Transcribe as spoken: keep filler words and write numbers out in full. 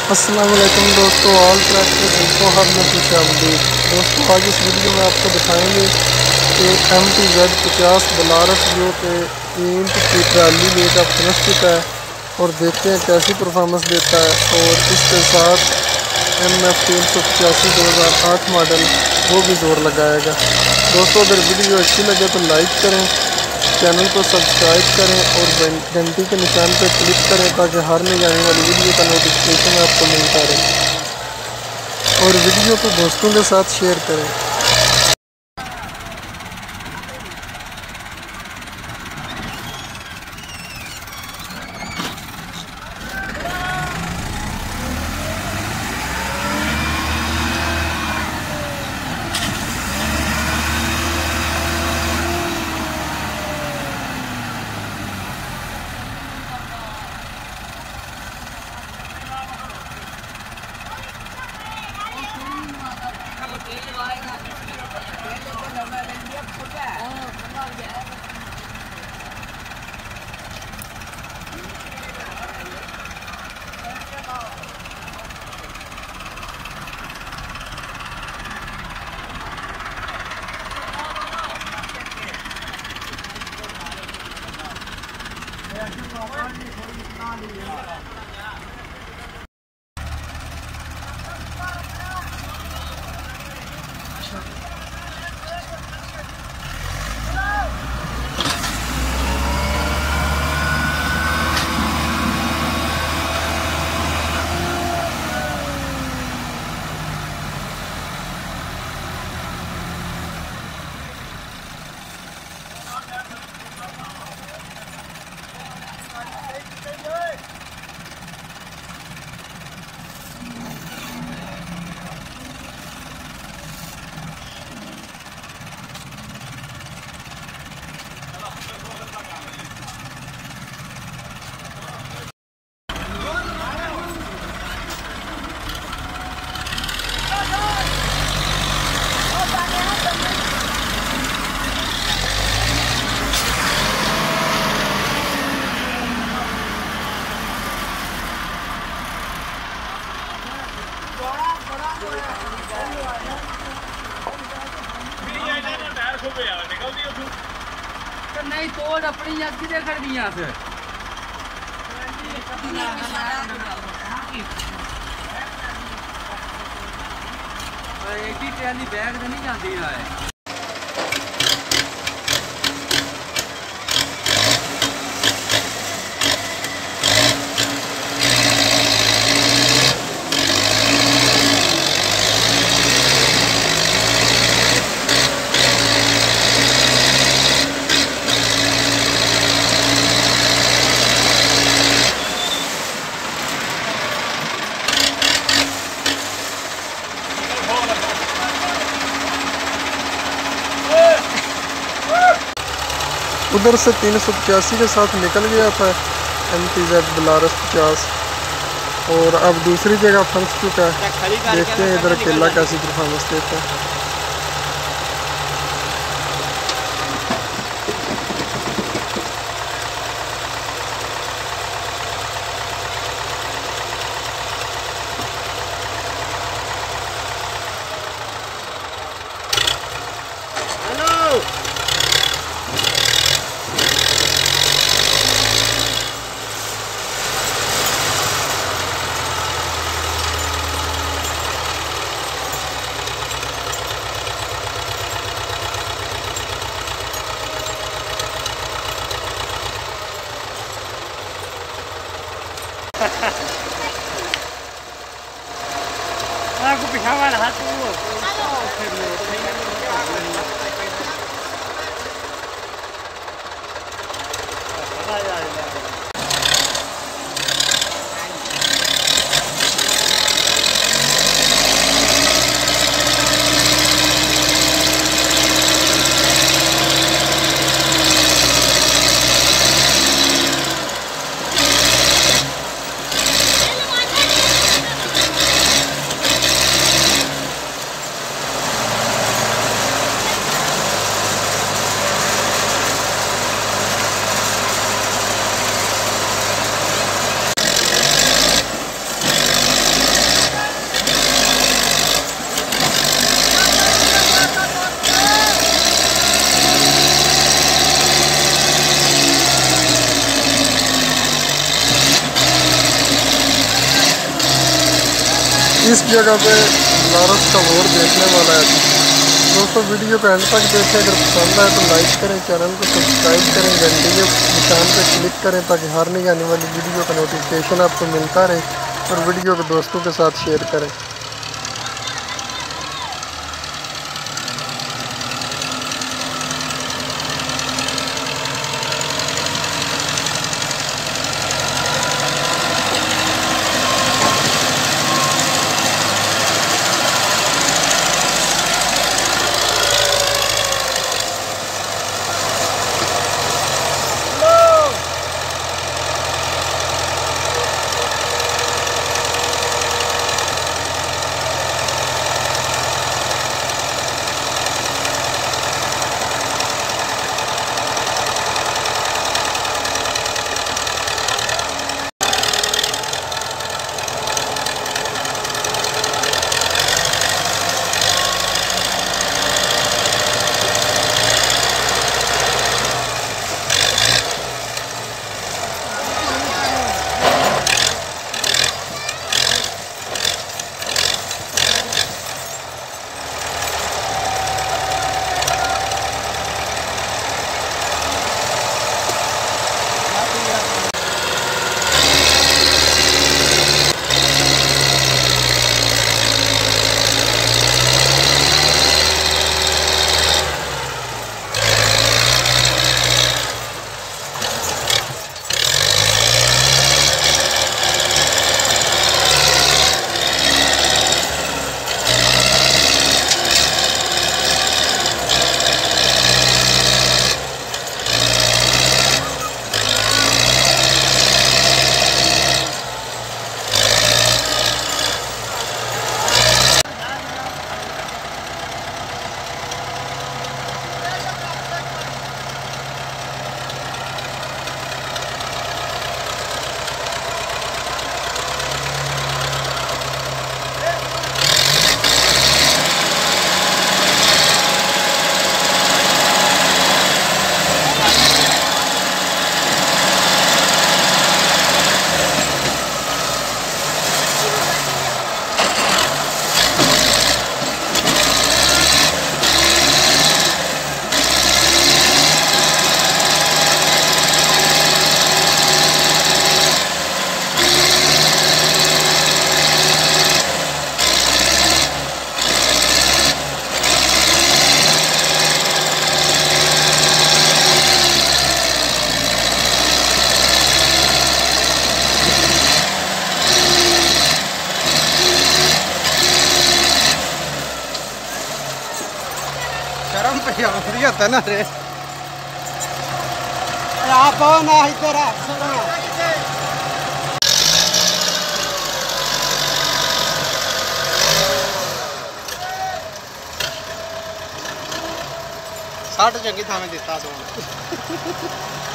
السلام علیکم دوستو، آل ٹریکٹر انفو ہب میں خوش آمدید۔ دوستو آج اس ویڈیو میں آپ کو دکھائیں گے کہ ایم ٹی زیڈ پچاس بلارس جو کہ اینٹ کی ٹرالی لے کا فنش چکا ہے اور دیکھتے ہیں کیسی پرفارمنس دیتا ہے، اور اس کے ساتھ ایم ایف تین سو پچاسی دو ہزار آٹھ ماڈل وہ بھی زور لگائے گا۔ دوستو اگر ویڈیو اچھی لگے تو لائک کریں، چینل کو سبسکرائب کریں اور گھنٹی کے نشان پہ کلک کریں تاکہ ہر نئی آنے والی ویڈیو کا نوٹیفکیشن آپ کو ملتا رہے، اور ویڈیو کو دوستوں کے ساتھ شیئر کریں۔ نہیں توڑ اپنی اچھی دے کر دیا سے ایک ہی ٹرالی بیگ سے نہیں جاتی ہے۔ ادھر سے تین سو پچاسی کے ساتھ نکل گیا تھا ایم ٹی زیڈ بلارس پچاس، اور اب دوسری جگہ پھنس چکا ہے۔ دیکھتے ہیں ادھر اکیلا کیسی پرفارمنس دیتا ہے۔ aku pihawal hatu. اس جگہ پہ بلارس کا ووٹ دیکھنے والا ہے دوستوں۔ ویڈیو کو اینڈ تک دیکھیں، اگر پسند آئے تو لائک کریں، چینل کو سبسکرائب کریں، گھنٹی کے نشان پہ کلک کریں تاکہ ہر نئی آنے والی ویڈیو کا نوٹیفیکیشن آپ کو ملتا رہے، اور ویڈیو کو دوستوں کے ساتھ شیئر کریں۔ شرم پہ آمدی ہوتا نا رے آپ آؤ نا ادھر ساٹھ چنگی تھا میں دیتا سونا